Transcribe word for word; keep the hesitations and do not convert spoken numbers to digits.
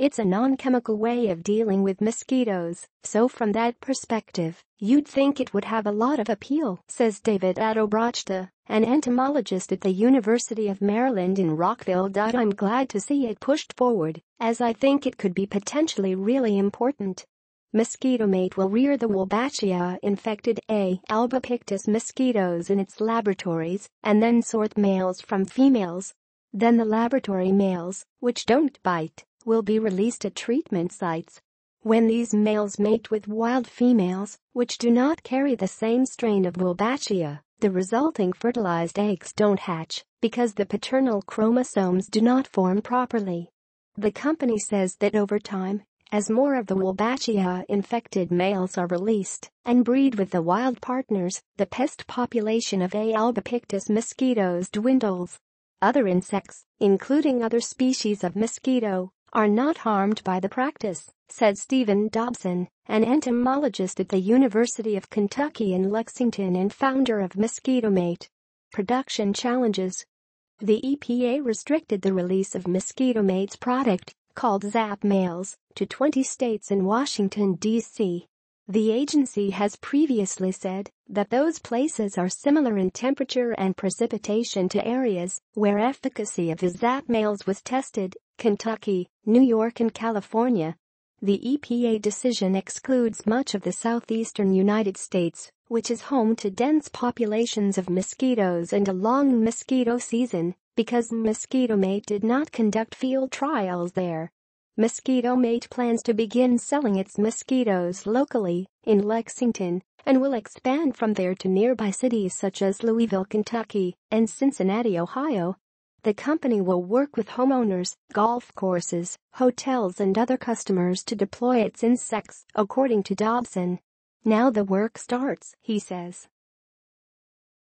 It's a non-chemical way of dealing with mosquitoes, so from that perspective, you'd think it would have a lot of appeal, says David Wolbachia, an entomologist at the University of Maryland in Rockville. I'm glad to see it pushed forward, as I think it could be potentially really important. MosquitoMate will rear the Wolbachia-infected A albopictus mosquitoes in its laboratories and then sort males from females. Then the laboratory males, which don't bite, will be released at treatment sites. When these males mate with wild females, which do not carry the same strain of Wolbachia, the resulting fertilized eggs don't hatch because the paternal chromosomes do not form properly. The company says that over time, as more of the Wolbachia-infected males are released and breed with the wild partners, the pest population of A. albopictus mosquitoes dwindles. Other insects, including other species of mosquito, are not harmed by the practice, said Stephen Dobson, an entomologist at the University of Kentucky in Lexington and founder of MosquitoMate. Production challenges. The E P A restricted the release of MosquitoMate's product, called Zap Males, to twenty states and Washington, D C The agency has previously said that those places are similar in temperature and precipitation to areas where efficacy of the Zap Males was tested: Kentucky, New York and California. The E P A decision excludes much of the southeastern United States, which is home to dense populations of mosquitoes and a long mosquito season, because MosquitoMate did not conduct field trials there. MosquitoMate plans to begin selling its mosquitoes locally, in Lexington, and will expand from there to nearby cities such as Louisville, Kentucky, and Cincinnati, Ohio. The company will work with homeowners, golf courses, hotels and other customers to deploy its insects, according to Dobson. Now the work starts, he says.